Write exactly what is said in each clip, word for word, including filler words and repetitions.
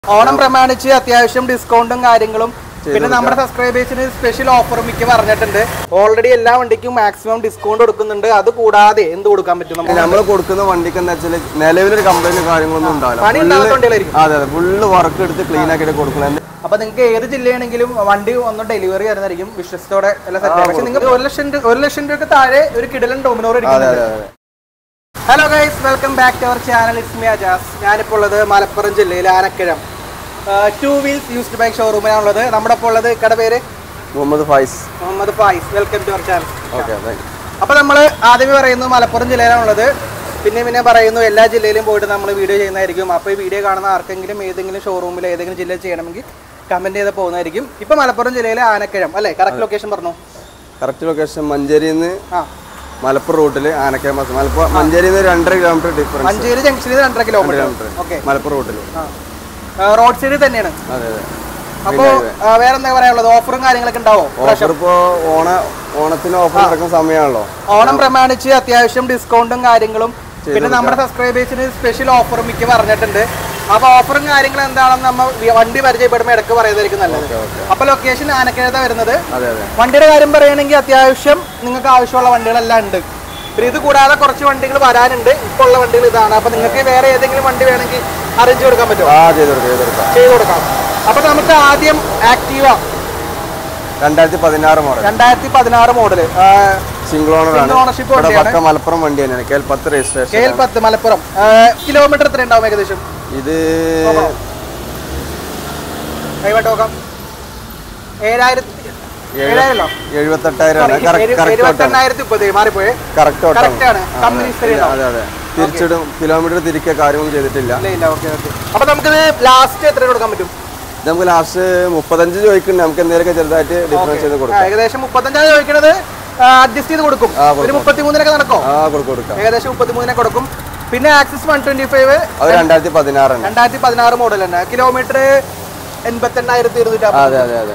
ഓണം പ്രമാണിച്ച് അത്യാവശ്യം ഡിസ്കൗണ്ടും കാര്യങ്ങളും പിന്നെ നമ്മുടെ സബ്സ്ക്രൈബേഴ്സിന് സ്പെഷ്യൽ ഓഫറും മിക്ക പറഞ്ഞിട്ടുണ്ട്. ഓൾറെഡി എല്ലാ വണ്ടിക്കും മാക്സിമം ഡിസ്കൗണ്ട് കൊടുക്കുന്നുണ്ട്. അത് കൂടാതെ എന്ത് കൊടുക്കാൻ പറ്റും? നമ്മൾ കൊടുക്കുന്ന വണ്ടിക്ക് എന്താ വെച്ചാൽ നിലവിലൊരു കംപ്ലൈന്റ് കാര്യങ്ങളൊന്നും ഉണ്ടാവില്ല. അതെ അതെ ഫുള്ള് വർക്ക് എടുത്ത് ക്ലീൻ ആക്കിയിട്ട് കൊടുക്കുന്നത്. അപ്പൊ നിങ്ങൾക്ക് ഏത് ജില്ലയാണെങ്കിലും വണ്ടി ഒന്ന് ഡെലിവറി തരുന്നതായിരിക്കും വിശ്വസത്തോടെ എല്ലാം സെറ്റ്. പക്ഷെ നിങ്ങൾക്ക് ഒരു ലക്ഷം ഒരു ലക്ഷം രൂപയ്ക്ക് താഴെ ഒരു കിടലൻ ഡോമിനോർ എടുക്കുന്നത്. Hello guys, welcome back to our channel. It's me Ajas. ഞാനിപ്പോൾ ഉള്ളത് മലപ്പുറം ജില്ലയിലെ Anakkayam two wheels used bike ഷോറൂമിലാണുള്ളത്. നമ്മുടെ ഇപ്പോൾ ഉള്ളത് കട പേര് Muhammad Fayis. Muhammad Fayis, welcome to our channel. അപ്പോൾ നമ്മൾ ആദ്യമേ പറയുന്നു മലപ്പുറം ജില്ലയിലാണുള്ളത്. പിന്നെ പിന്നെ പറയുന്നു എല്ലാ ജില്ലയിലും പോയിട്ട് നമ്മൾ വീഡിയോ ചെയ്യുന്നതായിരിക്കും. അപ്പോൾ ഈ വീഡിയോ കാണുന്ന ആർക്കെങ്കിലും ഏതെങ്കിലും ഷോറൂമിൽ ഏതെങ്കിലും ജില്ലയിൽ ചെയ്യണമെങ്കിൽ കമൻറ്റ് ചെയ്ത് പോകുന്നതായിരിക്കും. ഇപ്പോൾ മലപ്പുറം ജില്ലയിലെ ആനക്കഴം അല്ലേ? കറക്റ്റ് ലൊക്കേഷൻ പറഞ്ഞു. കറക്റ്റ് ലൊക്കേഷൻ മഞ്ചേരിയിൽ നിന്ന് ആ മലപ്പുറം റൂട്ടിൽ ആനക്കയം മലപ്പുറം മഞ്ചേരിയിൽ നിന്ന് രണ്ടര കിലോമീറ്റർ ഡിഫറൻസ്. മഞ്ചേരി ജംഗ്ഷനിൽ നിന്ന് രണ്ടര കിലോമീറ്റർ ഓക്കെ മലപ്പുറം റൂട്ടിൽ റോഡ് സൈഡിൽ തന്നെയാണ്. അതെ അതെ. അപ്പോൾ വേറെ എന്താ പറയാനുള്ളത്? ഓഫറും കാര്യങ്ങളൊക്കെ ഉണ്ടാവോ? ഓഫർ ഇപ്പോൾ ഓണ ഓണത്തിന് ഓഫർ നടക്കുന്ന സമയമാണല്ലോ. ഓണം പ്രമാണിച്ച് അത്യാവശ്യം ഡിസ്കൗണ്ടും കാര്യങ്ങളും പിന്നെ നമ്മുടെ സബ്സ്ക്രൈബേഴ്സിന് സ്പെഷ്യൽ ഓഫറും മിക്ക പറഞ്ഞിട്ടുണ്ട്. അപ്പൊ ഓഫറും കാര്യങ്ങളും എന്താണെന്ന് നമ്മൾ വണ്ടി പരിചയപ്പെടുമ്പോൾ ഇടയ്ക്ക് പറയുന്നതായിരിക്കും നല്ലത്. അപ്പൊ ലൊക്കേഷൻ ആനക്കഴത്ത വരുന്നത്. വണ്ടിയുടെ കാര്യം പറയുകയാണെങ്കിൽ അത്യാവശ്യം നിങ്ങൾക്ക് ആവശ്യമുള്ള വണ്ടികളെല്ലാം ഉണ്ട്. പിന്നെ ഇത് കൂടാതെ കുറച്ച് വണ്ടികൾ വരാനുണ്ട്. ഇപ്പോൾ ഉള്ള വണ്ടികൾ ഇതാണ്. അപ്പൊ നിങ്ങൾക്ക് വേറെ ഏതെങ്കിലും വണ്ടി വേണമെങ്കിൽ അറേഞ്ച് കൊടുക്കാൻ പറ്റുമോ? ചെയ്ത് കൊടുക്കാം. അപ്പൊ നമുക്ക് ആദ്യം ആക്റ്റീവ രണ്ടായിരത്തി പതിനാറ് മോഡൽ രണ്ടായിരത്തി പതിനാറ് മോഡല് സിംഗിൾ ഓണർഷിപ്പ് മലപ്പുറം വണ്ടി തന്നെയാണ്. കെ എൽ പത്ത് രജിസ്ട്രേഷൻ. കെ എൽ പത്ത് മലപ്പുറം. കിലോമീറ്റർ എത്ര ഉണ്ടാവും ഏകദേശം? ഇത് കൈവട്ട് നോക്കാം. ഏഴായിരത്തി എഴുപത്തെട്ടായിരം എഴുപത്തെണ്ണായിരത്തി മുപ്പത് മാറിപ്പോയെ. കറക്റ്റ് ആണ്. അതെ അതെ. തിരിച്ചിടും കിലോമീറ്റർ തിരിക്കുക കാര്യമൊന്നും ചെയ്തിട്ടില്ല. അപ്പൊ നമുക്കിത് ലാസ്റ്റ് എത്ര കൊടുക്കാൻ പറ്റും? നമുക്ക് ലാസ്റ്റ് മുപ്പത്തഞ്ച് ചോദിക്കുന്നുണ്ട്. നമുക്ക് എന്തെങ്കിലും ചെറുതായിട്ട് ഡിഫറൻസ് ചെയ്ത് കൊടുക്കാം. ഏകദേശം മുപ്പത്തഞ്ചാണ് ചോദിക്കുന്നത്. അഡ്ജസ്റ്റ് ചെയ്ത് കൊടുക്കും. ഒരു മുപ്പത്തിമൂന്നിനൊക്കെ നടക്കും. ഏകദേശം മുപ്പത്തിമൂന്നിനെ കൊടുക്കും. പിന്നെ ആക്സിസ് വൺ ട്വന്റി ഫൈവ് അത് രണ്ടായിരത്തി പതിനാറ് രണ്ടായിരത്തി പതിനാറ് മോഡൽ തന്നെ. കിലോമീറ്റർ എൺപത്തി എണ്ണായിരത്തി ഇരുന്നൂറ്റി അതെ അതെ അതെ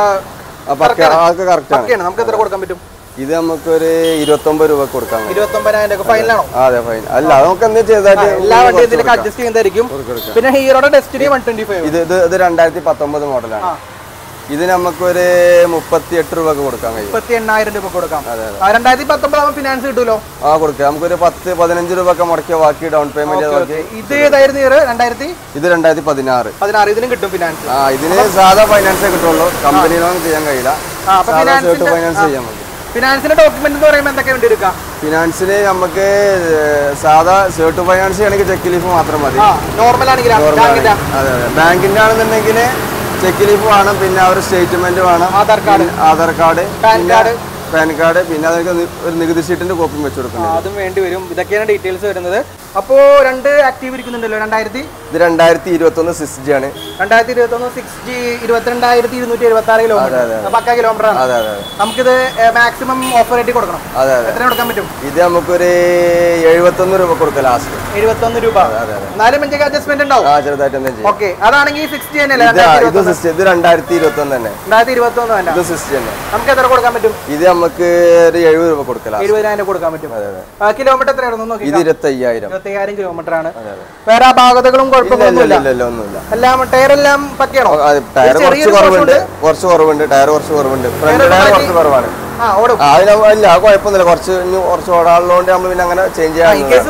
നമുക്ക് എത്ര കൊടുക്കാൻ പറ്റും? ഇത് നമുക്ക് ഒരു ഇരുപത്തി ഒമ്പത് രൂപ കൊടുക്കാം. ഇരുപത്തി ഒമ്പതിനായിരം ഫൈനലാണോ? അതെ ഫൈൻ. അല്ല നമുക്ക് എന്താ ചെയ്തായിട്ട് എല്ലാ വണ്ടിയും അഡ്ജസ്റ്റ് ചെയ്യുന്നതായിരിക്കും. പിന്നെ ഹീറോയുടെ ഡെസ്റ്റിനി വൺ ട്വന്റി ഫൈവ് ഇത് ഇത് രണ്ടായിരത്തി പത്തൊമ്പത് മോഡലാണ്. ഇത് നമുക്കൊരു മുപ്പത്തി എട്ട് രൂപ കൊടുക്കാൻ കഴിയും. മുപ്പത്തി എണ്ണായിരം രൂപ കൊടുക്കാം. രണ്ടായിരത്തി പത്തൊമ്പത് ഫിനാൻസ് കിട്ടൂലോ? ആ കൊടുക്കാം. നമുക്കൊരു പത്ത് പതിനഞ്ച് രൂപ ഒക്കെ മുടക്കിയ ബാക്കി ഡൗൺ പേയ്മെന്റ്. ഇത് ഏതായിരുന്നു ഇയർ? രണ്ടായിരത്തി ഇത് രണ്ടായിരത്തി പതിനാറ് പതിനാറ് ഇതിനും കിട്ടും ഫിനാൻസ്. ആ ഇതിന് സാധാ ഫൈനാൻസേ കിട്ടുള്ളൂ. കമ്പനി ലോൺ ചെയ്യാൻ കഴിയില്ല. ഫൈനാൻസ് ചെയ്യാൻ മതി. ഫിനാൻസിന്റെ ഡോക്യുമെന്റ് എന്ന് പറയുമ്പോൾ എന്തൊക്കെ വേണ്ടി എടുക്കാം? ഫിനാൻസിന് നമുക്ക് സാധാ സേർട്ട് ഫൈനാൻസ് ചെയ്യണമെങ്കിൽ ചെക്ക് ലീഫ് മാത്രം മതി. നോർമൽ ആണെങ്കിൽ അതെ അതെ. ബാങ്കിന്റെ ആണെന്നുണ്ടെങ്കിൽ ചെക്ക് ലീഫ് വേണം. പിന്നെ ഒരു സ്റ്റേറ്റ്മെന്റ് വേണം. Aadhaar card Aadhaar card PAN card PAN card പിന്നെ അതൊക്കെ ഒരു നികുതി ഷീറ്റിന്റെ കോപ്പി വെച്ച് കൊടുക്കണം. അതും വേണ്ടി വരും. ഇതൊക്കെയാണ് ഡീറ്റെയിൽസ് വരുന്നത്. അപ്പോ രണ്ട് ആക്റ്റീവ് ഇരിക്കുന്നുണ്ടല്ലോ. രണ്ടായിരത്തി ഇത് രണ്ടായിരത്തി ഇരുപത്തി ഒന്ന് സിക്സ് ജി ആണ്. രണ്ടായിരത്തി ഇരുപത്തി ഒന്ന് സിക്സ് ജി ഇരുപത്തിരണ്ടായിരത്തി ഇരുന്നൂറ്റി എഴുപത്തി ആറ് കിലോമീറ്റർ പക്ക കിലോമീറ്റർ ആണ്. അതെ അതെ. നമുക്കിത് മാക്സിമം ഓഫർ റേറ്റ് കൊടുക്കണം. അതെ അതെ. എത്ര കൊടുക്കാൻ പറ്റും? ഇത് നമുക്കൊരു എഴുപത്തൊന്ന് രൂപ കൊടുക്കാം ലാസ്റ്റ്. എഴുപത്തൊന്ന് രൂപ. നാല് മഞ്ചൊക്കെ അഡ്ജസ്റ്റ്മെന്റ് ഉണ്ടാവും. ആ ചെറുതായിട്ട് എന്തെങ്കിലും. ഓക്കെ. അതാണെങ്കിൽ സിക്സ്റ്റി തന്നെയല്ലേ? ഇത് രണ്ടായിരത്തി ഇരുപത്തി ഒന്ന് തന്നെ. രണ്ടായിരത്തി ഇരുപത്തി ഒന്ന് തന്നെ. ഇത് സിക്സ്റ്റി തന്നെ. നമുക്ക് എത്ര കൊടുക്കാൻ പറ്റും? ഇത് നമുക്ക് ഒരു എഴുപത് രൂപ കൊടുക്കാം. എഴുപതിനായിരം കൊടുക്കാൻ പറ്റും. കിലോമീറ്റർ എത്രയായിരുന്നു നോക്കി? ഇത് ഇരുപത്തി അയ്യായിരം ഇരുപത്തി അയ്യായിരം കിലോമീറ്റർ ആണ്. വേറെ അപാകതകളും കുഴപ്പമൊന്നുമില്ല. എല്ലാം ടയർ എല്ലാം പക്കയാണോ? ടയർ കുറച്ച് കുറവുണ്ട്. കുറച്ച് കുറവുണ്ട്. ടയർ കുറച്ച് കുറവുണ്ട്. ഫ്രണ്ട് ടയർ കുറച്ച് കുറവാണ്. അതില്ല കുഴപ്പമൊന്നുമില്ല. കുറച്ച് കുറച്ച് ഓടാനുള്ളതുകൊണ്ട് നമ്മൾ പിന്നെ അങ്ങനെ ചേഞ്ച് ചെയ്യാൻ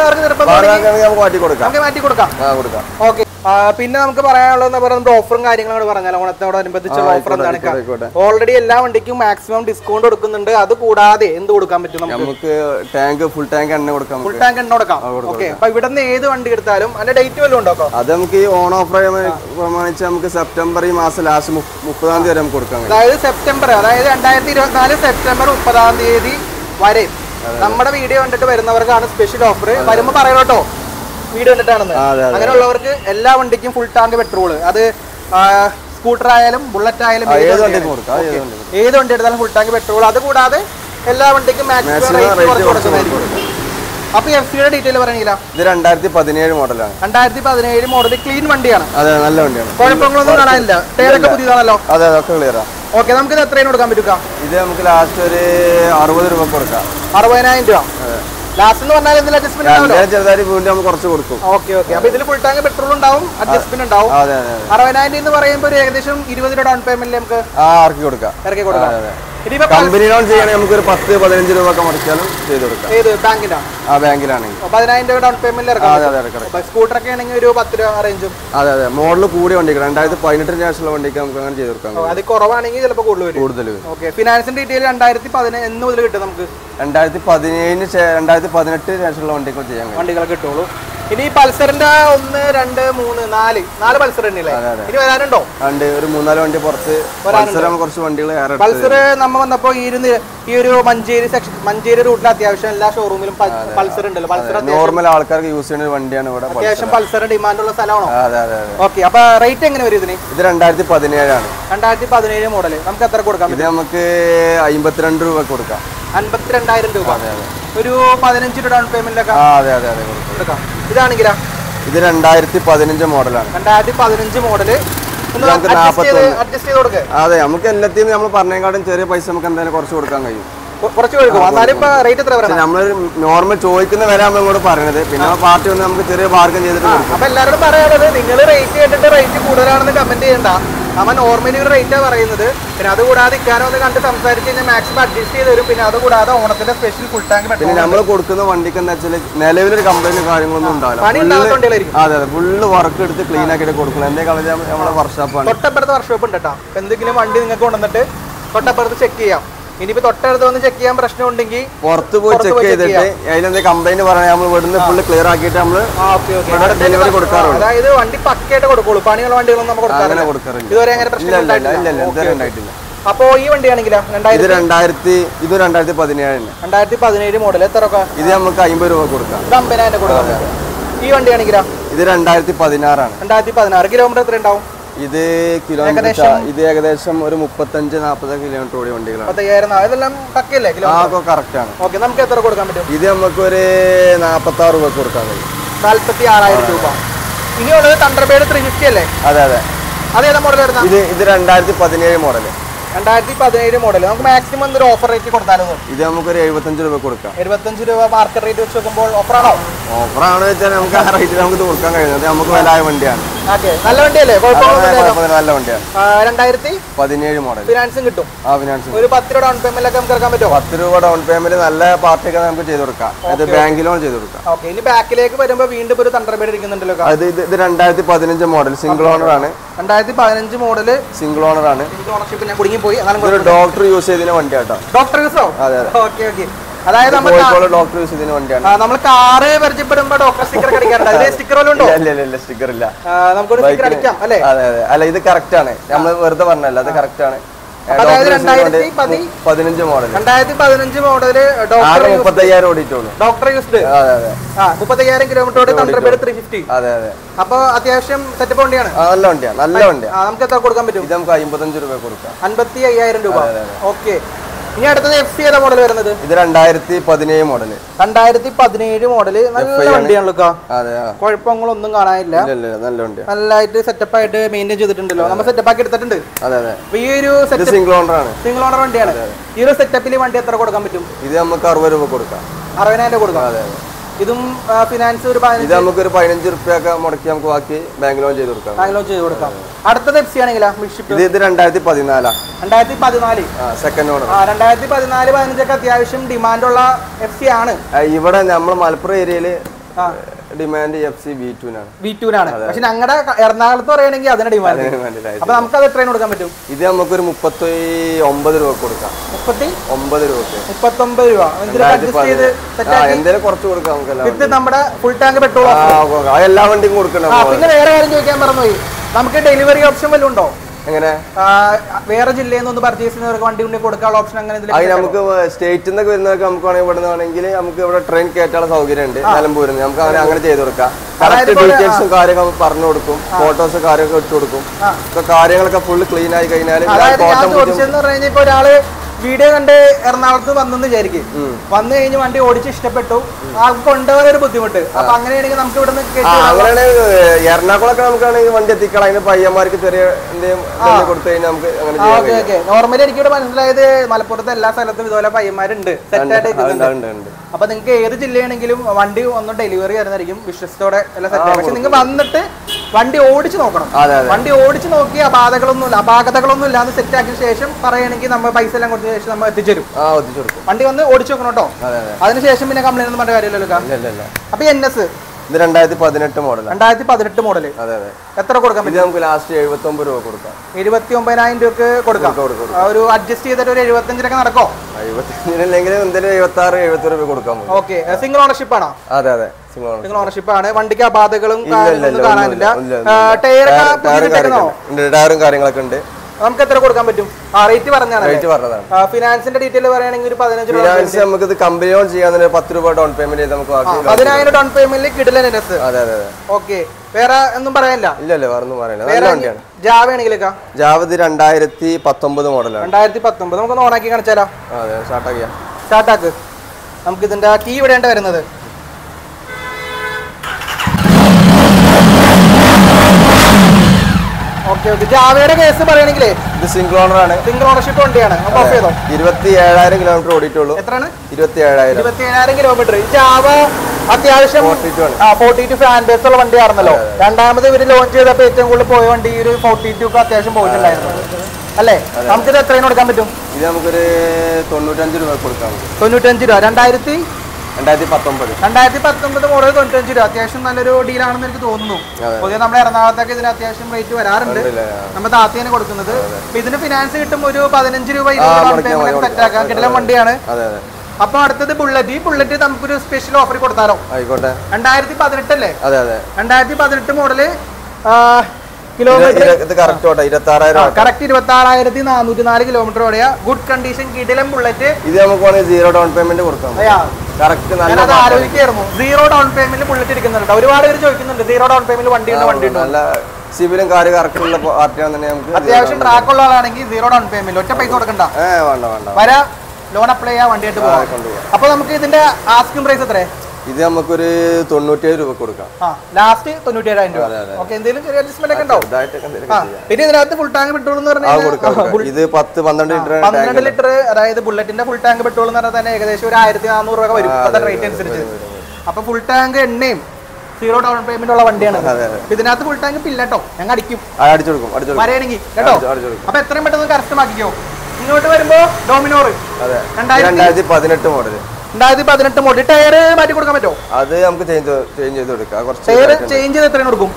മാറ്റി കൊടുക്കാം. മാറ്റി കൊടുക്കാം. ഓക്കെ. പിന്നെ നമുക്ക് പറയാനുള്ളത് ഓഫറും കാര്യങ്ങളും പറഞ്ഞാൽ ഓണത്തോടനുബന്ധിച്ചുള്ള ഓഫർ എന്താണ്? ഓൾറെഡി എല്ലാ വണ്ടിക്കും മാക്സിമം ഡിസ്കൗണ്ട് കൊടുക്കുന്നുണ്ട്. അത് കൂടാതെ എന്ത് കൊടുക്കാൻ പറ്റും? നമുക്ക് ടാങ്ക് ഫുൾ ടാങ്ക് എണ്ണ കൊടുക്കാം. ഫുൾ ടാങ്ക് എണ്ണ കൊടുക്കാം. ഓക്കെ. അപ്പൊ ഇവിടെ നിന്ന് ഏത് വണ്ടി എടുത്താലും അതിന്റെ ഡേറ്റ് വല്ലതും ഉണ്ടോ? അത് നമുക്ക് ഈ ഓൺ ഓഫർ പ്രമാണിച്ച് നമുക്ക് സെപ്റ്റംബർ ഈ മാസം ലാസ്റ്റ് മുപ്പതാം തീയതി വരെ നമുക്ക് കൊടുക്കാം. അതായത് സെപ്റ്റംബർ അതായത് രണ്ടായിരത്തി ഇരുപത്തിനാല് സെപ്റ്റംബർ മുപ്പതാം തീയതി വരെ നമ്മുടെ വീഡിയോ കണ്ടിട്ട് വരുന്നവർക്കാണ് സ്പെഷ്യൽ ഓഫർ. വരുമ്പോ പറയണം കേട്ടോ വീഡിയോ കണ്ടിട്ടാണെന്ന്. അങ്ങനെയുള്ളവർക്ക് എല്ലാ വണ്ടിക്കും ഫുൾ ടാങ്ക് പെട്രോൾ. അത് സ്കൂട്ടർ ആയാലും ബുള്ളറ്റ് ആയാലും ഏത് വണ്ടി എടുത്താലും ഫുൾ ടാങ്ക് പെട്രോൾ. അത് കൂടാതെ എല്ലാ വണ്ടിക്കും മാക്സിമം. അപ്പൊ എഫ് സിയുടെ ഡീറ്റെയിൽ പറയണില്ല. ഇത് രണ്ടായിരത്തി പതിനേഴ് മോഡലാണ്. രണ്ടായിരത്തി പതിനേഴ് മോഡൽ ക്ലീൻ വണ്ടിയാണ്. അതെ നല്ല വണ്ടിയാണ്. കുഴപ്പങ്ങളൊന്നും കാണാനില്ല. ടയറൊക്കെ പുതിയതാണല്ലോ. അതെ അതൊക്കെ ക്ലിയറാ. ഓക്കെ. നമുക്ക് ഇത് എത്രയും കൊടുക്കാൻ പറ്റുക? ഇത് നമുക്ക് ലാസ്റ്റ് ഒരു അറുപത് രൂപ കൊടുക്കാം. അറുപതിനായിരം രൂപ. ലാസ്റ്റ് എന്ന് പറഞ്ഞാൽ എന്തെങ്കിലും അഡ്ജസ്റ്റ്മെന്റ് ഉണ്ടാവും ചെറുതായിട്ട് വീണ്ടും നമുക്ക് കുറച്ച് കൊടുക്കും ഓക്കെ ഓക്കെ അപ്പൊ ഇതിൽ ഫുൾ ടാങ്ക് പെട്രോൾ ഉണ്ടാവും അഡ്ജസ്റ്റ്മെന്റ് ഉണ്ടാവും അറുപതിനായിരം എന്ന് പറയുമ്പോൾ ഏകദേശം ഇരുപത് രൂപ ഡൗൺ പേയ്മെന്റ് നമുക്ക് ഇറക്കി കൊടുക്കാം ഇറക്കി കൊടുക്കാം കമ്പനി ലോൺ ചെയ്യണമെങ്കിൽ നമുക്ക് ഒരു പത്ത് പതിനഞ്ച് രൂപ ഒക്കെ മുടക്കിയാലും ചെയ്ത് കൊടുക്കാം ഏത് ബാങ്കിലാണ് ആ ബാങ്കിലാണെങ്കിൽ പതിനായിരം രൂപ ഡൗൺ പേയ്മെന്റ് ഇറക്കാം സ്കൂട്ടറൊക്കെ ആണെങ്കിൽ ഒരു പത്ത് രൂപ അറേഞ്ചും അതെ അതെ മോഡൽ കൂടിയ വണ്ടിക്ക് രണ്ടായിരത്തി പതിനെട്ടിന് ശേഷമുള്ള വണ്ടിക്ക് നമുക്ക് അങ്ങനെ ചെയ്ത് കൊടുക്കാം അത് കുറവാണെങ്കിൽ ചിലപ്പോൾ കൂടുതൽ കൂടുതൽ ഓക്കെ ഫിനാൻസിന്റെ ഡീറ്റെയിൽ രണ്ടായിരത്തി പതിനേഴ് എന്ന് മുതൽ കിട്ടും നമുക്ക് രണ്ടായിരത്തി പതിനേഴിന് രണ്ടായിരത്തി പതിനെട്ടിന് ശേഷമുള്ള വണ്ടികൾ ചെയ്യാൻ വണ്ടികൾ കിട്ടുള്ളൂ ഇനി പൾസറിന്റെ ഒന്ന് രണ്ട് മൂന്ന് നാല് നാല് പൾസർ തന്നെയല്ലേ ഇനി വരാനുണ്ടോ ഉണ്ട് ഒരു മൂന്നാല് വണ്ടി പുറത്ത് കുറച്ച് വണ്ടികൾ പൾസർ നമ്മ വന്നപ്പോ ഈ ഈ ഒരു മഞ്ചേരി സെക്ഷൻ മഞ്ചേരി റൂട്ടിൽ അത്യാവശ്യം എല്ലാ ഷോറൂമിലും പൾസർ ഉണ്ടല്ലോ പൾസർ നോർമൽ ആൾക്കാർക്ക് യൂസ് ചെയ്യുന്ന വണ്ടിയാണ് ഇവിടെ അത്യാവശ്യം പൾസർ ഡിമാൻഡ് ഉള്ള സ്ഥലമാണോ ഓക്കെ അപ്പൊ റേറ്റ് എങ്ങനെ വരും ഇതിന് ഇത് രണ്ടായിരത്തി പതിനേഴാണ് രണ്ടായിരത്തി പതിനേഴ് മോഡല് നമുക്ക് എത്ര കൊടുക്കാം ഇത് നമുക്ക് അമ്പത്തിരണ്ട് രൂപ കൊടുക്കാം അൻപത്തിരണ്ടായിരം രൂപ ഒരു പതിനഞ്ച് രൂപ ഡൗൺ പേയ്മെന്റ് ഒക്കെ അതെ അതെ അതെ കൊടുക്കാം ഇതാണെങ്കിലാ ഇത് രണ്ടായിരത്തി പതിനഞ്ച് മോഡലാണ് രണ്ടായിരത്തി പതിനഞ്ച് മോഡല് അതെ നമുക്ക് എല്ലാത്തിനും നമ്മൾ പറഞ്ഞേക്കാളും ചെറിയ പൈസ നമുക്ക് എന്തായാലും കുറച്ച് കൊടുക്കാൻ കഴിയും കുറച്ച് കൊടുക്കും എന്നാലും റേറ്റ് എത്ര പറയാം നമ്മൾ നോർമൽ ചോദിക്കുന്ന വില നമ്മൾ ഇങ്ങോട്ട് പറയണത് പിന്നെ പാർട്ടി വന്ന് നമുക്ക് ചെറിയ ബാർഗൻ ചെയ്തിട്ട് അപ്പൊ എല്ലാവരോടും പറയാനുള്ളത് നിങ്ങൾ റേറ്റ് കേട്ടിട്ട് റേറ്റ് കൂടുതലാണെന്ന് കമന്റ് ചെയ്യണ്ട നമ്മൾ നോർമലി ഒരു റേറ്റാണ് പറയുന്നത് പിന്നെ അതുകൂടാതെ ഇക്കാനോ ഒന്ന് കണ്ട് സംസാരിച്ച് കഴിഞ്ഞാൽ മാക്സിമം അഡ്ജസ്റ്റ് ചെയ്ത് തരും പിന്നെ അതുകൂടാതെ ഓണത്തിന്റെ സ്പെഷ്യൽ ഫുൾ ടാങ്ക് പിന്നെ നമ്മൾ കൊടുക്കുന്ന വണ്ടിക്ക് എന്താ വെച്ചാൽ നിലവിലൊരു കംപ്ലൈന്റ് കാര്യങ്ങളൊന്നും ഉണ്ടാവില്ല അതെ അതെ ഫുള്ള് വർക്ക് എടുത്ത് ക്ലീൻ ആക്കിയിട്ട് കൊടുക്കണം എന്തേ കളഞ്ഞാൽ നമ്മുടെ വർക്ക്ഷോപ്പാണ് തൊട്ടപ്പുറത്ത് വർക്ക്ഷോപ്പ് ഉണ്ട് കേട്ടോ എന്തെങ്കിലും വണ്ടി നിങ്ങൾക്ക് കൊണ്ടുവന്നിട്ട് തൊട്ടപ്പുറത്ത് ചെക്ക് ചെയ്യാം ഇനിയിപ്പോ തൊട്ടടുത്ത് വന്ന് ചെക്ക് ചെയ്യാൻ പ്രശ്നം ഉണ്ടെങ്കിൽ പുറത്ത് പോയി ചെക്ക് ചെയ്തിട്ട് അതിലെന്താ കംപ്ലൈന്റ് പറഞ്ഞാൽ നമ്മൾ ഇവിടുന്ന് ഫുള്ള് ക്ലിയർ ആക്കിയിട്ട് നമ്മൾ ഡെലിവറി കൊടുക്കാറുള്ളൂ അതായത് വണ്ടി പക്കയായിട്ട് കൊടുക്കുള്ളൂ പണിയുള്ള വണ്ടികളൊന്നും നമ്മൾ കൊടുക്കാറില്ല ഇതുവരെ അങ്ങനെ പ്രശ്നം. അപ്പോ ഈ വണ്ടിയാണെങ്കിലോ ഇത് രണ്ടായിരത്തി ഇത് രണ്ടായിരത്തി പതിനേഴിന് രണ്ടായിരത്തി പതിനേഴ് മോഡൽ എത്ര ഇത് നമുക്ക് അമ്പത് രൂപ കൊടുക്കാം ഇത് അമ്പതിനായിരം കൊടുക്കാം. ഈ വണ്ടിയാണെങ്കിലോ ഇത് രണ്ടായിരത്തി പതിനാറാണ് രണ്ടായിരത്തി പതിനാറ് കിലോമീറ്റർ എത്ര ഉണ്ടാവും ഇത് കിലോമീറ്റർ ഇത് ഏകദേശം ഒരു മുപ്പത്തഞ്ച് നാപ്പത് കിലോമീറ്റർ ഓടിയ വണ്ടികളാണ് ഇതെല്ലാം പക്കയല്ലേ കറക്റ്റ് ആണ്. ഓക്കെ നമുക്ക് എത്ര കൊടുക്കാൻ പറ്റും ഇത് നമുക്ക് ഒരു നാപ്പത്തി ആറ് രൂപ കൊടുക്കാൻ കഴിയും നാല്പത്തി ആറായിരം രൂപ. ഇനിയുള്ളത് തണ്ടർബേർഡ് ത്രീ ഫിഫ്റ്റി അല്ലേ? അതെ അതെ അതേതാ മോഡൽ വരുന്നത്? ഇത് ഇത് രണ്ടായിരത്തി പതിനേഴ് മോഡല് രണ്ടായിരത്തി പതിനേഴ് മോഡൽ നമുക്ക് മാക്സിമം ഒരു ഓഫർ റേറ്റ് കൊടുത്താലോ? ഇത് നമുക്ക് ഒരു എഴുപത്തഞ്ച് രൂപ കൊടുക്കാം. എഴുപത്തഞ്ച് രൂപ മാർക്കറ്റ് റേറ്റ് വെച്ച് നോക്കുമ്പോൾ ഓഫറാണോ? ഓഫറാണ് വെച്ചാൽ നമുക്ക് ആ റേറ്റിൽ നമുക്ക് കൊടുക്കാൻ കഴിയുന്നത് നമുക്ക് വിലയായ വണ്ടിയാണ്. നല്ല വണ്ടിയല്ലേ? നല്ല വണ്ടിയാണ്. രണ്ടായിരത്തി പതിനേഴ് മോഡൽ ഫിനാൻസും കിട്ടും. ആ ഫിനാൻസ് ഒരു പത്ത് രൂപ ഡൗൺ പേയ്മെന്റ് ഒക്കെ നമുക്ക് ഇറക്കാൻ പറ്റുമോ? പത്ത് രൂപ ഡൗൺ പേയ്മെന്റ് നല്ല പാർട്ടിയൊക്കെ നമുക്ക് ചെയ്ത് കൊടുക്കാം. അത് ബാങ്ക് ലോൺ ചെയ്ത് കൊടുക്കാം. ഓക്കെ ഇനി ബാക്കിലേക്ക് വരുമ്പോൾ വീണ്ടും ഒരു തണ്ടർബേർഡ് ഇരിക്കുന്നുണ്ടല്ലോ. അത് ഇത് രണ്ടായിരത്തി പതിനഞ്ച് മോഡൽ സിംഗിൾ ഓണർ ആണ്. രണ്ടായിരത്തി പതിനഞ്ച് മോഡല് സിംഗിൾ ഓണർ ആണ്. സിംഗിൾ ഓണർഷിപ്പ് ഞാൻ കുടുങ്ങി പോയി. ഡോക്ടർ യൂസ് ചെയ്തതിന് വണ്ടിയാട്ടോ. ഡോക്ടർ യൂസോ? അതെ അതെ. Okay okay. അതായത് ഡോക്ടർ യൂസ് ചെയ്തതിന് വണ്ടിയാണ്. നമ്മൾ കാറ് പരിചയപ്പെടുമ്പോ ഡോക്ടർ സ്റ്റിക്കർ അടിക്കാറുണ്ട്. അതിൽ സ്റ്റിക്കർ വല്ലതും ഉണ്ടോ? ഇല്ല ഇല്ല ഇല്ല സ്റ്റിക്കർ ഇല്ല. നമുക്കൊരു സ്റ്റിക്കർ അടിക്കാം അല്ലേ? അതെ അതെ. അല്ല ഇത് കറക്റ്റ് ആണ്. നമ്മൾ വെറുതെ പറഞ്ഞല്ല അത് കറക്റ്റ് ആണ്. പതിനഞ്ച് മോഡൽ രണ്ടായിരത്തി പതിനഞ്ച് മോഡല് മുപ്പത്തയ്യായിരം ഓടിയിട്ടുള്ളൂ. ഡോക്ടർ യൂസ്ഡ് മുപ്പത്തയ്യായിരം കിലോമീറ്റർ തണ്ടർബേർഡ് ത്രീ ഫിഫ്റ്റി. അതെ അതെ. അപ്പൊ അത്യാവശ്യം സെറ്റപ്പ് വണ്ടിയാണ്. നല്ല വണ്ടിയാണ് നല്ല വണ്ടിയാണ്. നമുക്ക് എത്ര കൊടുക്കാൻ പറ്റും? ഇത് നമുക്ക് അമ്പത്തഞ്ച് രൂപ കൊടുക്കാം. അൻപത്തി അയ്യായിരം രൂപ. ഓക്കെ ഇനി അടുത്തത് എഫ് സി ഏതാ മോഡൽ വരുന്നത്? ഇത് രണ്ടായിരത്തി പതിനേഴ് മോഡല് രണ്ടായിരത്തി പതിനേഴ് മോഡല് നല്ല വണ്ടിയാണല്ലോ. അതെ കുഴപ്പങ്ങളൊന്നും കാണാനില്ല. നല്ല വണ്ടി നല്ലതായിട്ട് സെറ്റപ്പ് ആയിട്ട് മെയിൻറ്റെയിൻ ചെയ്തിട്ടുണ്ടല്ലോ. നമ്മൾ സെറ്റപ്പ് ആക്കി എടുത്തിട്ടുണ്ട്. അതെ അതെ. ഈ ഒരു സിംഗിൾ ഓണർ ആണ്. സിംഗിൾ ഓണർ വണ്ടിയാണ്. ഈ ഒരു സെറ്റപ്പിൽ വണ്ടി എത്ര കൊടുക്കാൻ പറ്റും? ഇത് നമുക്ക് അറുപത് രൂപ കൊടുക്കാം. അറുപതിനായിരം രൂപ കൊടുക്കാം. അതെ അതെ. ഇതും ഫിനാൻസ് ഒരു ഇത് നമുക്ക് ഒരു പതിനഞ്ച് റുപ്യൊക്കെ മുടക്കി നമുക്ക് ബാക്കി ബാങ്ക് ലോൺ ചെയ്ത് കൊടുക്കാം. ബാങ്ക് ലോൺ ചെയ്ത് കൊടുക്കാം. അടുത്തത് എഫ് സി ആണെങ്കിലോ? ഇത് ഇത് രണ്ടായിരത്തി പതിനാലാ രണ്ടായിരത്തി പതിനാല് സെക്കൻഡ് ഓണർ. ആ രണ്ടായിരത്തി പതിനാല് പതിനഞ്ചൊക്കെ അത്യാവശ്യം ഡിമാൻഡുള്ള എഫ് സി ആണ്. ഇവിടെ നമ്മൾ മലപ്പുറം ഏരിയയില് demand F C B two നാണ്. ബി ടു നാണ്. പക്ഷെ ഞങ്ങളുടെ എറണാകുളത്ത് പറയുകയാണെങ്കിൽ അതിന് ഡിമാൻഡ്. അപ്പൊ നമുക്ക് അത് എത്രയാണ് കൊടുക്കാൻ പറ്റും? ഇത് നമുക്കൊരു മുപ്പത്തി ഒമ്പത് രൂപ കൊടുക്കാം. മുപ്പത്തി ഒമ്പത് രൂപ മുപ്പത്തി ഒമ്പത് രൂപ എന്തെങ്കിലും കുറച്ച് കൊടുക്കാം നമുക്ക്. ഇത് നമ്മുടെ ഫുൾ ടാങ്ക് പെട്രോൾ എല്ലാ വണ്ടിയും കൊടുക്കണം. പിന്നെ വേറെ കാര്യം ചോദിക്കാൻ മറന്നുപോയി, നമുക്ക് ഡെലിവറി ഓപ്ഷൻ വല്ലതും ഉണ്ടോ? എങ്ങനെ വേറെ ജില്ലയിൽ നിന്ന് പർച്ചേസ് ചെയ്യുന്നവർക്ക് വണ്ടി കൊണ്ട് കൊടുക്കാനുള്ള ഓപ്ഷൻ അങ്ങനെ നമുക്ക് സ്റ്റേറ്റിൽ നിന്നൊക്കെ വരുന്നവർക്ക് നമുക്ക് വേണമെങ്കിൽ ഇവിടെ നിന്നാണെങ്കിൽ നമുക്ക് ഇവിടെ ട്രെയിൻ കയറ്റാനുള്ള സൗകര്യം ഉണ്ട് നിലമ്പൂരിൽ നിന്ന്. നമുക്ക് അങ്ങനെ അങ്ങനെ ചെയ്ത് കൊടുക്കാം. കറക്റ്റ് ഡീറ്റെയിൽസും കാര്യങ്ങളും പറഞ്ഞു കൊടുക്കും. ഫോട്ടോസ് കാര്യങ്ങളൊക്കെ ഇട്ട് കൊടുക്കും. ഇപ്പൊ കാര്യങ്ങളൊക്കെ ഫുള്ള് ക്ലീൻ ആയി കഴിഞ്ഞാൽ ഇപ്പൊ ഒരാള് വീഡിയോ കണ്ട് എറണാകുളത്ത് വന്നെന്ന് വിചാരിക്കും, വന്നു കഴിഞ്ഞ് വണ്ടി ഓടിച്ച് ഇഷ്ടപ്പെട്ടു, ആൾക്ക് കൊണ്ടുപോകാൻ ഒരു ബുദ്ധിമുട്ട്. അപ്പൊ അങ്ങനെയാണെങ്കിൽ നമുക്ക് ഇവിടെ അങ്ങനെയാണ് എറണാകുളമൊക്കെ നമുക്കാണെങ്കിൽ വണ്ടി എത്തിക്കണം. അതിന് പയ്യന്മാർക്ക് ചെറിയ എന്തെങ്കിലും കൊടുത്തു കഴിഞ്ഞാൽ നമുക്ക് അങ്ങനെ. നോർമലി എനിക്ക് ഇവിടെ മനസ്സിലായത് മലപ്പുറത്ത് എല്ലാ സ്ഥലത്തും ഇതുപോലെ പയ്യന്മാരുണ്ട്, സെറ്റായിട്ട്. അപ്പൊ നിങ്ങൾക്ക് ഏത് ജില്ലയാണെങ്കിലും വണ്ടി ഒന്ന് ഡെലിവറി തരുന്നതായിരിക്കും വിശ്വസത്തോടെ എല്ലാം സെറ്റ്. പക്ഷെ നിങ്ങൾ വന്നിട്ട് വണ്ടി ഓടിച്ച് നോക്കണം. വണ്ടി ഓടിച്ച് നോക്കി അപാകതകളൊന്നുമില്ല അപാകതകളൊന്നും ഇല്ലാന്ന് സെറ്റ് ആക്കിയ ശേഷം പറയുകയാണെങ്കിൽ നമ്മൾ പൈസ എല്ലാം കൊടുത്ത ശേഷം നമ്മൾ എത്തിച്ചേരും. വണ്ടി വന്ന് ഓടിച്ചു നോക്കണം കേട്ടോ. അതിനുശേഷം പിന്നെ കംപ്ലൈന്റ് ഒന്നും പറഞ്ഞ കാര്യമില്ലല്ലോ. അപ്പൊ എൻ എസ് ഇത് രണ്ടായിരത്തി പതിനെട്ട് മോഡൽ രണ്ടായിരത്തി പതിനെട്ട് മോഡല് എത്ര കൊടുക്കാൻ പറ്റും? നമുക്ക് ലാസ്റ്റ് എഴുപത്തി ഒമ്പത് രൂപ കൊടുക്കാം. ഇരുപത്തി ഒമ്പതിനായിരം രൂപക്ക് കൊടുക്കാം. ഒരു അഡ്ജസ്റ്റ് ചെയ്തിട്ട് ഒരു എഴുപത്തഞ്ചിനൊക്കെ നടക്കോ? എഴുപത്തിയഞ്ചിനല്ലെങ്കിൽ എന്തായാലും എഴുപത്തി ആറ് എഴുപത്തി രൂപ കൊടുക്കാം. ഓക്കെ, സിംഗിൾ ഓണർഷിപ്പ് ആണോ? അതെ അതെ, സിംഗിൾ ഓണർഷിപ്പ് ആണ്. വണ്ടിക്ക് അപാധകളും കാണാനില്ല. ടയറും കാര്യങ്ങളൊക്കെ ഉണ്ട്. നമുക്ക് എത്ര കൊടുക്കാൻ പറ്റും? ആ റേറ്റ് പറഞ്ഞാണ്. ഫിനാൻസിന്റെ ഡീറ്റെയിൽ പറയുകയാണെങ്കിൽ ഒരു പതിനഞ്ച് രൂപ നമുക്ക് കമ്പനി ലോൺ ചെയ്യാൻ പത്ത് രൂപ ഡൗൺ പേയ്മെന്റ് ചെയ്ത് നമുക്ക് പതിനായിരം ഡൗൺ പേയ്മെന്റ് കിടിലൻ എൻ എസ്. അതെ അതെ. ഓക്കെ, വേറെ ഒന്നും പറയാനില്ല? ഇല്ലല്ലോ, വേറെ ഒന്നും പറയാനില്ല. ജാവ ആണെങ്കിലൊക്കെ ജാവ ഇത് രണ്ടായിരത്തി പത്തൊമ്പത് മോഡലാണ്. രണ്ടായിരത്തി പത്തൊമ്പത് നമുക്കൊന്ന് ഓണാക്കി കാണിച്ചാലോ? അതെ, സ്റ്റാർട്ടാക്കിയാ സ്റ്റാർട്ടാക്ക്. നമുക്ക് ഇതിന്റെ കീ ഇവിടെയാണ് വരുന്നത്. Okay okay. ജാവയുടെ കേസ് പറയുകയാണെങ്കിലേ ഇത് സിംഗിൾ ഓണർ ആണ്, സിംഗിൾ ഓണർഷിപ്പ് വണ്ടിയാണ്. ഇരുപത്തി ഏഴായിരം കിലോമീറ്റർ ഓടിയിട്ടുള്ളൂ. എത്രയാണ്? ഇരുപത്തി ഏഴായിരം ഇരുപത്തി ഏഴായിരം കിലോമീറ്റർ. ജാവ അത്യാവശ്യം ഫോർട്ടി ടു ഫാൻ ബേസ് ഉള്ള വണ്ടിയായിരുന്നല്ലോ. രണ്ടാമത് ഇവര് ലോഞ്ച് ചെയ്തപ്പോ ഏറ്റവും കൂടുതൽ പോയ വണ്ടി ഒരു ഫോർട്ടി ടു ഒക്കെ അത്യാവശ്യം പോയിട്ടുണ്ടായിരുന്നു അല്ലേ? നമുക്കിത് എത്രയും കൊടുക്കാൻ പറ്റും? ഇത് നമുക്കൊരു തൊണ്ണൂറ്റഞ്ച് രൂപ കൊടുക്കാം. തൊണ്ണൂറ്റഞ്ച് രൂപ. രണ്ടായിരത്തി രണ്ടായിരത്തി പത്തൊമ്പത് രണ്ടായിരത്തി പത്തൊമ്പത് മോഡൽ തൊണ്ണൂറ്റഞ്ച് രൂപ. അത്യാവശ്യം നല്ലൊരു ഡീലാണെന്ന് എനിക്ക് തോന്നുന്നു. പൊതുവെ നമ്മുടെ എറണാകുളത്തൊക്കെ ഇതിന് അത്യാവശ്യം റേറ്റ് വരാറുണ്ട്. നമ്മൾ താത്തിയാണ് കൊടുക്കുന്നത്. ഇതിന് ഫിനാൻസ് കിട്ടും ഒരു പതിനഞ്ച് രൂപ സെറ്റാക്കാൻ കിട്ടുന്ന വണ്ടിയാണ്. അപ്പൊ അടുത്തത് ബുള്ളറ്റ്. ഈ ബുള്ളറ്റ് നമുക്കൊരു സ്പെഷ്യൽ ഓഫർ കൊടുത്താലോ? ആയിക്കോട്ടെ. രണ്ടായിരത്തി പതിനെട്ട് അല്ലേ? അതെ അതെ, രണ്ടായിരത്തി പതിനെട്ട് മോഡല് കിലോമീറ്റർ കറക്റ്റ് ഇരുപത്തി ആറായിരത്തി നാനൂറ്റി നാല് കിലോമീറ്റർ ഓടിയ ഗുഡ് കണ്ടീഷൻ കിടിലൻ ബുള്ളറ്റ്. ഇത് നമുക്ക് സീറോ ഡൗൺ പേയ്മെന്റ് കൊടുക്കാം. ഞാനത് ആലോചിക്കായിരുന്നു. സീറോ ഡൗൺ പേയ്മെന്റ് ബുള്ളറ്റ് എടുക്കുന്നുണ്ട്. ഒരുപാട് പേര് ചോദിക്കുന്നുണ്ട് സീറോ ഡൗൺ പേയ്മെന്റ് വണ്ടി ഉണ്ട് വണ്ടി ഉണ്ട്. നല്ല സിവിലും കാര്യം കറക്റ്റുള്ള പാർട്ടിയാണ് തന്നെ. നമുക്ക് അത്യാവശ്യം ട്രാക്ക് ഉള്ള ആളാണെങ്കിൽ സീറോ ഡൗൺ പേയ്മെന്റ് ഒറ്റ പൈസ കൊടുക്കണ്ട. വേണ്ട വേണ്ട, വരാ ലോൺ അപ്ലൈ ചെയ്യാൻ വണ്ടിയായിട്ട് പോകാം. അപ്പൊ നമുക്ക് ഇതിന്റെ ആസ്കിംഗ് പ്രൈസ് എത്ര? ഇത് നമുക്കൊരു തൊണ്ണൂറ്റേഴ് രൂപ കൊടുക്കാം. ലാസ്റ്റ് തൊണ്ണൂറ്റി ഏഴായിരം രൂപ. ഓക്കെ, എന്തെങ്കിലും ചെറിയ അഡ്ജസ്റ്റ്മെന്റ് ഒക്കെ ഉണ്ടാവും. പിന്നെ ഇതിനകത്ത് ഫുൾ ടാങ്ക് പെട്രോൾ എന്ന് പറഞ്ഞാൽ ഇത് പത്ത് പന്ത്രണ്ട് ലിറ്റർ പന്ത്രണ്ട് ലിറ്റർ അതായത് ബുള്ളറ്റിന്റെ ഫുൾ ടാങ്ക് പെട്രോൾ എന്ന് പറഞ്ഞാൽ തന്നെ ഏകദേശം ഒരു ആയിരത്തി നാനൂറ് രൂപ വരും റേറ്റ് അനുസരിച്ച്. അപ്പൊ ഫുൾ ടാങ്ക് എണ്ണയും സീറോ ഡൗൺ പേയ്മെന്റ് ഉള്ള വണ്ടിയാണ്. ഇതിനകത്ത് ഫുൾ ടാങ്ക് പില്ലട്ടോ, ഞങ്ങൾ അടിക്കും വരണെങ്കിൽ കേട്ടോ. അപ്പൊ എത്രയും പെട്ടെന്ന് കരസ്ഥമാക്കിക്കോ. ഇങ്ങോട്ട് വരുമ്പോ ഡോമിനോർ രണ്ടായിരത്തി പതിനെട്ട് മോഡല് രണ്ടായിരത്തി പതിനെട്ട് മോഡൽ. ടയർ മാറ്റി കൊടുക്കാൻ പറ്റുമോ? അത് നമുക്ക് ചേഞ്ച് ചേഞ്ച് ചെയ്ത് കൊടുക്കാം. ടയർ ചേഞ്ച് ചെയ്ത് എത്രയും കൊടുക്കും?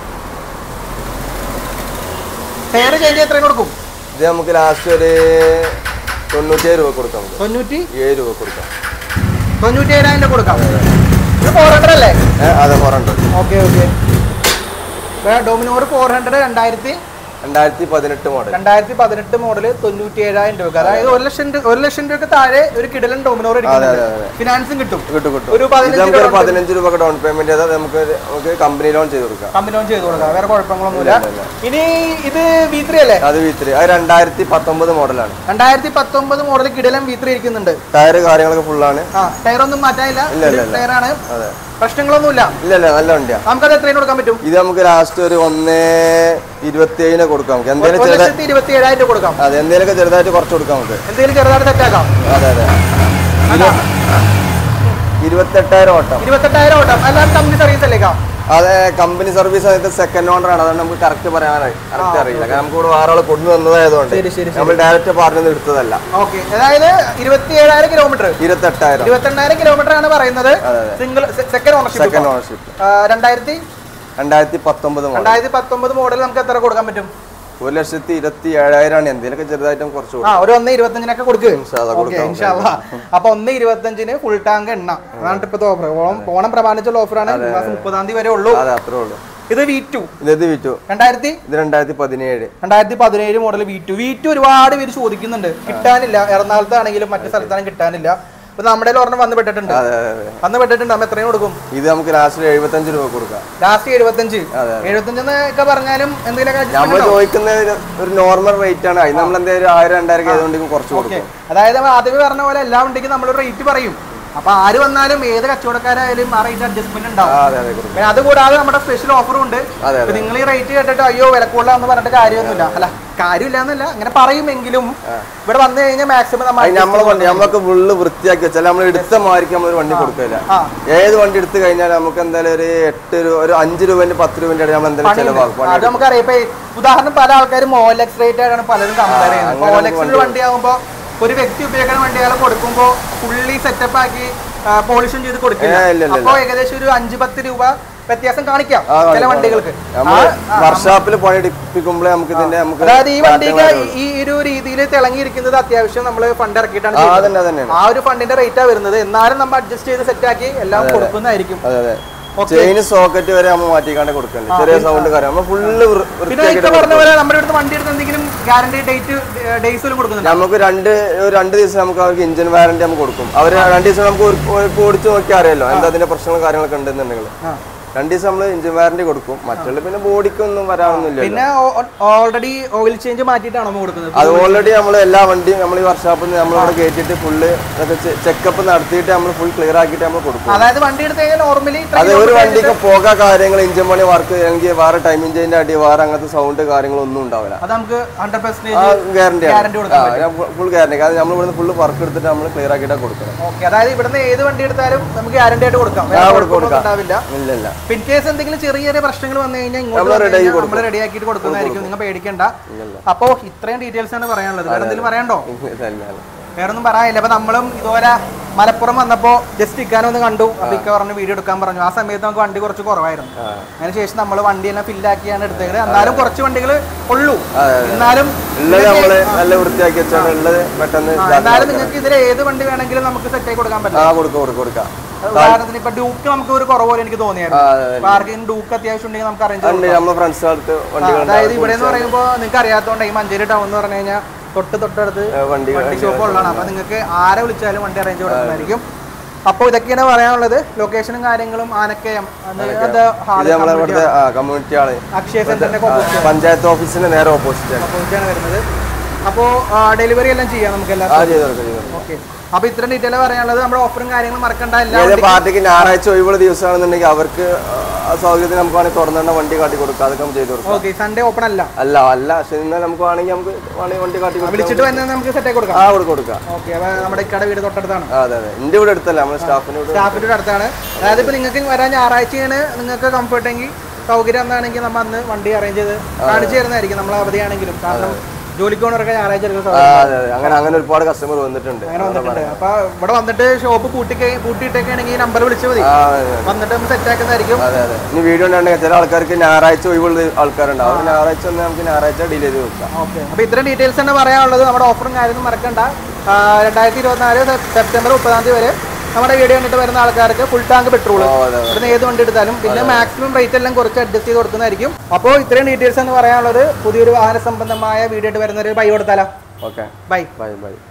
ടയർ ചേഞ്ച് ചെയ്ത് എത്രയും കൊടുക്കും? ഇത് നമുക്ക് ലാസ്റ്റ് ഒരു തൊണ്ണൂറ്റി രൂപ കൊടുക്കാം. തൊണ്ണൂറ്റി ഏഴ് രൂപ കൊടുക്കാം. തൊണ്ണൂറ്റി ഏഴായിരം രൂപ കൊടുക്കാം. ഇത് ഫോർ ഹൺഡ്രഡ് അല്ലേ? അതെ, four hundred. Okay okay. Dominar four hundred രണ്ടായിരത്തി രണ്ടായിരത്തി പതിനെട്ട് മോഡൽ രണ്ടായിരത്തി പതിനെട്ട് മോഡല് തൊണ്ണൂറ്റി ഏഴായിരം രൂപ. അതായത് ഒരു ലക്ഷം ഒരു ലക്ഷം രൂപയ്ക്ക് താഴെ ഒരു കിടലൻ ഡോമിനോർ ഫിനാൻസും കിട്ടും. ഒരു പതിനഞ്ച് രൂപ ഡൗൺ പേയ്മെന്റ് ചെയ്താൽ നമുക്ക് നമുക്ക് കമ്പനി ലോൺ ചെയ്ത് കൊടുക്കാം. കമ്പനി ലോൺ ചെയ്ത് കൊടുക്കാം, വേറെ കുഴപ്പങ്ങളൊന്നുമില്ല. ഇനി ഇത് വി ത്രീ അല്ലേ? അത് വി ത്രീ. അത് രണ്ടായിരത്തി പത്തൊമ്പത് മോഡലാണ്. രണ്ടായിരത്തി പത്തൊമ്പത് മോഡൽ കിടലൻ വി ത്രീ ഇരിക്കുന്നുണ്ട്. ടയർ കാര്യങ്ങളൊക്കെ ഫുള്ളാണ്. ആ, ടയർ ഒന്നും മാറ്റാനില്ല, ടയറാണ്. പ്രശ്നങ്ങളൊന്നുമില്ല. ഇല്ല ഇല്ല, നല്ല വണ്ടിയാണ്. നമുക്കത് എത്രയും കൊടുക്കാൻ പറ്റും? ഇത് നമുക്ക് ലാസ്റ്റ് ഒരു ഒന്ന് ഇരുപത്തി ഏഴിന് കൊടുക്കാം. ഇരുപത്തി ഏഴായിരം കൊടുക്കാം. അതെ, എന്തെങ്കിലും ചെറുതായിട്ട് കുറച്ച് കൊടുക്കാം. നമുക്ക് എന്തെങ്കിലും ചെറുതായിട്ട് സെറ്റാക്കാം. അതെ അതെ, ഇരുപത്തെട്ടായിരം ഓട്ടം. ഇരുപത്തെട്ടായിരം ഓട്ടം അല്ലാതെ കമ്പനി സർവീസ് അല്ലേക്കാ? അതെ, കമ്പനി സർവീസ് ആയിട്ട് സെക്കൻഡ് ഓണർ ആണ്. അതുകൊണ്ട് നമുക്ക് കറക്റ്റ് പറയാനായി കറക്റ്റ് അറിയില്ല. നമുക്ക് ഇവിടെ വേറെ ആളെ കൊണ്ടു വന്നതായതുകൊണ്ട് നമ്മൾ ഡയറക്റ്റ് പാർട്ടിൽ നിന്ന് എടുത്തതല്ല. ഓക്കെ, അതായത് ഇരുപത്തി ഏഴായിരം കിലോമീറ്റർ ഇരുപത്തെട്ടായിരം ഇരുപത്തെണ്ണായിരം കിലോമീറ്റർ ആണ് പറയുന്നത്. Single second ownership. Second ownership. രണ്ടായിരത്തി രണ്ടായിരത്തി പത്തൊമ്പത് രണ്ടായിരത്തി പത്തൊമ്പത് മോഡൽ നമുക്ക് എത്ര കൊടുക്കാൻ പറ്റും? ഒരു ലക്ഷത്തി ഇരുപത്തി ഏഴായിരം ആണ്. എന്തെങ്കിലുമൊക്കെ ചെറുതായിട്ടും കുറച്ച് ഒരു ഒന്ന് ഇരുപത്തഞ്ചിനൊക്കെ കൊടുക്കും. അപ്പൊ ഒന്ന് ഇരുപത്തഞ്ചിന് ഫുൾ ടാങ്ക് എണ്ണ. അതാണ് ഇപ്പത്തെ ഓഫർ. ഓണം പ്രമാണിച്ചുള്ള ഓഫറാണ്. മുപ്പതാം തീയതി വരെ ഉള്ളൂ. അത്രേ ഉള്ളൂ. ഇത് വി ടു. ഇത് വി ടു രണ്ടായിരത്തി ഇത് രണ്ടായിരത്തി പതിനേഴ് രണ്ടായിരത്തി പതിനേഴ് model V two. V two ഒരുപാട് പേര് ചോദിക്കുന്നുണ്ട്, കിട്ടാനില്ല. എറണാകുളത്താണെങ്കിലും മറ്റു സ്ഥലത്താണെങ്കിലും കിട്ടാനില്ല. ഇപ്പൊ നമ്മുടെ ഒരെണ്ണം വന്ന് പെട്ടിട്ടുണ്ട് വന്ന് പെട്ടിട്ടുണ്ട് നമ്മൾ എത്രയും കൊടുക്കും ഇത് നമുക്ക് ലാസ്റ്റ് എഴുപത്തഞ്ച് രൂപ കൊടുക്കാം ലാസ്റ്റ് എഴുപത്തഞ്ച് എഴുപത്തഞ്ചെന്നൊക്കെ പറഞ്ഞാലും എന്തെങ്കിലും നമ്മൾ ചോദിക്കുന്ന ഒരു നോർമൽ റേറ്റ് ആണ് അതിന് നമ്മൾ എന്തെങ്കിലും ആയിരം രണ്ടായിരം ആയതുകൊണ്ടെങ്കിൽ കുറച്ച് കൊടുക്കും അതായത് ആദ്യമേ പറഞ്ഞ പോലെ എല്ലാ വണ്ടിക്കും നമ്മൾ റേറ്റ് പറയും അപ്പൊ ആര് വന്നാലും ഏത് കച്ചവടക്കാരായാലും ആ റേറ്റ് അഡ്ജസ്റ്റ്മെന്റ് ഉണ്ടാവും അതുകൂടാതെ നമ്മുടെ സ്പെഷ്യൽ ഓഫറും ഉണ്ട് നിങ്ങൾ ഈ റേറ്റ് കേട്ടിട്ട് അയ്യോ വില കൂടുതലാന്ന് പറഞ്ഞിട്ട് കാര്യമൊന്നുമില്ല അല്ല കാര്യമില്ല എന്നല്ല അങ്ങനെ പറയുമെങ്കിലും ഇവിടെ വന്നു കഴിഞ്ഞാൽ മാക്സിമം നമുക്ക് ഫുള്ള് വൃത്തിയാക്കി വെച്ചാൽ നമ്മൾ എടുത്ത മാർക്ക് നമ്മൾ വണ്ടി കൊടുക്കില്ല ഏത് വണ്ടി എടുത്തു കഴിഞ്ഞാൽ നമുക്ക് എന്തായാലും ഒരു എട്ട് രൂപ ഒരു അഞ്ച് രൂപന്റെ പത്ത് രൂപന്റെ ഇടയിൽ നമ്മൾ എന്തായാലും ചെലവാക്കും അത് നമുക്കറിയാം ഇപ്പൊ ഉദാഹരണം പല ആൾക്കാരും ഓലക്സ് റേറ്റ് ആയിട്ടാണ് പലരും കമ്പയർ ചെയ്യുന്നത് ഓലക്സിന്റെ വണ്ടി ആകുമ്പോ ഒരു വ്യക്തി ഉപയോഗിക്കുന്ന വണ്ടികൾ കൊടുക്കുമ്പോ ഫുള്ളി സെറ്റപ്പ് ആക്കി പോളിഷൻ ചെയ്ത് കൊടുക്കില്ല അപ്പൊ ഏകദേശം ഒരു അഞ്ചു പത്ത് രൂപ വ്യത്യാസം കാണിക്കാം ചില വണ്ടികൾക്ക് വർക്ക്ഷോപ്പിൽ പണിയെടുപ്പിക്കുമ്പോഴേ നമുക്ക് അതായത് ഈ വണ്ടിക്ക് ഈ ഒരു രീതിയിൽ തിളങ്ങിയിരിക്കുന്നത് അത്യാവശ്യം നമ്മൾ ഫണ്ട് ഇറക്കിയിട്ടാണ് ആ ഒരു ഫണ്ടിന്റെ റേറ്റാ വരുന്നത് എന്നാലും നമ്മൾ അഡ്ജസ്റ്റ് ചെയ്ത് സെറ്റ് ആക്കി എല്ലാം കൊടുക്കുന്നതായിരിക്കും ചെയിൻ സോക്കറ്റ് വരെ നമ്മൾ മാറ്റിക്കാണ്ട് കൊടുക്കണ്ടേ ചെറിയ സൗണ്ട് കാര്യം ഫുള്ള് നമുക്ക് രണ്ട് രണ്ട് ദിവസം നമുക്ക് അവർക്ക് ഇഞ്ചിൻ വാറന്റി നമുക്ക് കൊടുക്കും അവര് രണ്ട് ദിവസം നമുക്ക് ഓടിച്ചു നോക്കിയാൽ അറിയാലോ എന്താ അതിന്റെ പ്രശ്നങ്ങളും കാര്യങ്ങളൊക്കെ ഉണ്ടെന്നുണ്ടെങ്കിൽ രണ്ട് ദിവസം നമ്മൾ ഇഞ്ചിൻ വാറന്റി കൊടുക്കും മറ്റുള്ള പിന്നെ ബോഡിക്കൊന്നും വരാനൊന്നുമില്ല പിന്നെ ഓൾറെഡി ഓയിൽ ചേഞ്ച് മാറ്റിയിട്ടാണ് കൊടുക്കുന്നത് അത് ഓൾറെഡി നമ്മൾ എല്ലാ വണ്ടിയും നമ്മൾ ഈ വർക്ക്ഷോപ്പിൽ നിന്ന് നമ്മളവിടെ കയറ്റിയിട്ട് ഫുള്ള് ചെക്കപ്പ് നടത്തിയിട്ട് നമ്മൾ ഫുൾ ക്ലിയർ ആക്കിയിട്ട് നമ്മൾ കൊടുക്കും അതായത് വണ്ടി എടുത്ത് നോർമലി അത് ഒരു വണ്ടിക്ക് പോക കാര്യങ്ങൾ ഇഞ്ചിൻ പണി വർക്ക് അല്ലെങ്കിൽ വേറെ ടൈമിംഗ് ചേഞ്ചിന്റെ അടി വേറെ അങ്ങനത്തെ സൗണ്ട് കാര്യങ്ങളൊന്നും ഉണ്ടാവില്ല അത് നമുക്ക് hundred percentage guarantee full guarantee കാരണം നമ്മൾ ഇവിടുന്ന് ഫുൾ വർക്ക് എടുത്തിട്ട് നമ്മൾ ക്ലിയർ ആക്കിയിട്ടാണ് കൊടുക്കണം ഓക്കെ അതായത് ഇവിടുന്ന് ഏത് വണ്ടി എടുത്താലും നമുക്ക് ഗ്യാരണ്ടി ആയിട്ട് കൊടുക്കാം ഉണ്ടാവില്ല ഇല്ല ഇല്ല പിൻ കേസ് എന്തെങ്കിലും ചെറിയ ചെറിയ പ്രശ്നങ്ങൾ വന്നു കഴിഞ്ഞാൽ ഇങ്ങോട്ട് നമ്മൾ റെഡി ആക്കിയിട്ട് കൊടുക്കുന്നതായിരിക്കും നിങ്ങൾ പേടിക്കണ്ട അപ്പോ ഇത്രയും ഡീറ്റെയിൽസ് ആണ് പറയാനുള്ളത് വേറെ എന്തെങ്കിലും പറയണ്ടോ വേറൊന്നും പറയാനില്ല അപ്പൊ നമ്മളും ഇതുപോലെ മലപ്പുറം വന്നപ്പോ ജസ്റ്റ് ഇക്കാനൊന്ന് കണ്ടു അപ്പൊ ഇക്ക പറഞ്ഞു വീഡിയോ എടുക്കാൻ പറഞ്ഞു ആ സമയത്ത് നമുക്ക് വണ്ടി കുറച്ച് കുറവായിരുന്നു അതിനുശേഷം നമ്മൾ വണ്ടി എല്ലാം ഫില്ലാക്കിയാണ് എടുത്തത് എന്നാലും കുറച്ച് വണ്ടികൾ ഉള്ളൂ എന്നാലും എന്നാലും നിങ്ങൾക്ക് ഇതിൽ ഏത് വണ്ടി വേണമെങ്കിലും നമുക്ക് സെറ്റ് ആയി കൊടുക്കാൻ പറ്റും ഉദാഹരണത്തിന് ഇപ്പൊ ഡ്യൂക്ക് നമുക്ക് ഒരു കുറവ് എനിക്ക് തോന്നിയായിരുന്നു ആർക്കെങ്കിലും ഡ്യൂക്ക് അത്യാവശ്യം ഉണ്ടെങ്കിൽ നമുക്ക് അറേഞ്ച് അതായത് ഇവിടെ എന്ന് പറയുമ്പോൾ നിങ്ങൾക്ക് അറിയാത്തതുകൊണ്ട് ഈ മഞ്ചേരി ടൗൺ എന്ന് പറഞ്ഞു കഴിഞ്ഞാൽ തൊട്ട് തൊട്ടടുത്ത് വണ്ടി ഷോപ്പ് ഉള്ളതാണ് അപ്പൊ നിങ്ങൾക്ക് ആരെ വിളിച്ചാലും വണ്ടി അറേഞ്ച് കൊടുക്കുന്നതായിരിക്കും അപ്പൊ ഇതൊക്കെയാണ് പറയാനുള്ളത് ലൊക്കേഷനും കാര്യങ്ങളും ആനക്കയം അക്ഷയ സെന്ററിന്റെ പഞ്ചായത്ത് ഓഫീസിന്റെ നേരെ ഓപ്പോസിറ്റ് ആണ് വരുന്നത് അപ്പോ ഡെലിവറി എല്ലാം ചെയ്യാം നമുക്ക് എല്ലാം ഓക്കെ അപ്പൊ ഇത്ര ഡീറ്റെയിൽ പറയാനുള്ളത് നമ്മുടെ ഓഫറും കാര്യങ്ങളും മറക്കണ്ട പാർട്ടിക്ക് ഞായറാഴ്ച ഒഴിവുള്ള ദിവസമാണെന്നുണ്ടെങ്കിൽ അവർക്ക് സൗകര്യത്തിന് നമുക്ക് വേണമെങ്കിൽ തുറന്ന വണ്ടി കാട്ടി കൊടുക്കാം അതൊക്കെ നമുക്ക് ചെയ്ത് കൊടുക്കാം ഓക്കെ സൺഡേ ഓപ്പൺ അല്ല അല്ല അല്ല പക്ഷെ ഇന്നലെ നമുക്ക് വേണമെങ്കിൽ നമുക്ക് വേണമെങ്കിൽ വണ്ടി കാട്ടി വിളിച്ചിട്ട് തന്നെ നമുക്ക് സെറ്റ് ആയി കൊടുക്കാം ആ കൊടുക്കാം ഓക്കെ അപ്പൊ നമ്മുടെ ഇക്കടെ വീട് തൊട്ടടുത്താണ് അതെ അതെ എന്റെ വീട് അടുത്തല്ല നമ്മുടെ സ്റ്റാഫിന്റെ സ്റ്റാഫിന്റെ അടുത്താണ് അതായത് ഇപ്പൊ നിങ്ങൾക്ക് വരാൻ ഞായറാഴ്ചയാണ് നിങ്ങൾക്ക് കംഫർട്ടെങ്കിൽ സൗകര്യം എന്താണെങ്കിൽ നമ്മൾ അന്ന് വണ്ടി അറേഞ്ച് ചെയ്ത് കാണിച്ചു തരുന്നതായിരിക്കും നമ്മൾ അവധിയാണെങ്കിലും കാരണം ജോലിക്കോണൊക്കെ ഞായറാഴ്ച അങ്ങനെ അങ്ങനെ ഒരുപാട് കസ്റ്റമർ വന്നിട്ടുണ്ട് അങ്ങനെ വന്നിട്ടുണ്ട് അപ്പൊ ഇവിടെ വന്നിട്ട് ഷോപ്പ് പൂട്ടി പൂട്ടിയിട്ടൊക്കെയാണെങ്കിൽ നമ്പർ വിളിച്ചു മതി വന്നിട്ട് നമ്മൾ സെറ്റ് ആക്കുന്നതായിരിക്കും ഇനി വീഡിയോ ഉണ്ടെങ്കിൽ ചില ആൾക്കാർക്ക് ഞായറാഴ്ച ഒഴിവുള്ള ആൾക്കാരുണ്ടാവും അവർ ഞായറാഴ്ച നമുക്ക് ഞായറാഴ്ച ഡീൽ ചെയ്ത് കൊടുക്കാം ഓക്കെ അപ്പൊ ഇത്രയും ഡീറ്റെയിൽസ് തന്നെ പറയാനുള്ളത് നമ്മുടെ ഓഫറും കാര്യങ്ങളും മറക്കണ്ട രണ്ടായിരത്തി ഇരുപത്തിനാല് സെപ്റ്റംബർ മുപ്പതാം തീയതി വരെ നമ്മുടെ വീഡിയോ കണ്ടിട്ട് വരുന്ന ആൾക്കാർക്ക് ഫുൾ ടാങ്ക് പെട്രോൾ ഇവിടുന്ന് ഏത് വണ്ടി എടുത്താലും പിന്നെ മാക്സിമം റേറ്റ് എല്ലാം കുറച്ച് അഡ്ജസ്റ്റ് ചെയ്ത് കൊടുക്കുന്നതായിരിക്കും അപ്പോൾ ഇത്രയും ഡീറ്റെയിൽസ് എന്ന് പറയാനുള്ളത് പുതിയൊരു വാഹന സംബന്ധമായ വീഡിയോ ആയിട്ട് വരുന്ന ഒരു ബൈ കൊടുത്താലോ ഓക്കെ ബൈ ബൈ ബൈ